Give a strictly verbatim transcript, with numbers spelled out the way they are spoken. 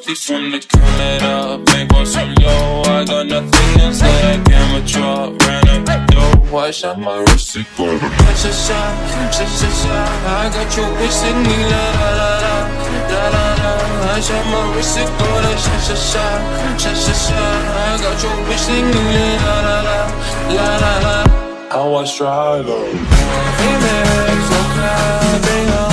Please wanna count it up, make one so low. I got nothing else that I can withdraw. Ran up the dough, I shot my wrist to go. Shot, shot, shot, shot, shot. I got you wishing me la la la la, la la la. I shot my wrist to go. Shot, shot, shot, shot, shot, shot. I got you wishing me la la la, la la la. I was trying to. Hey man, so glad they know.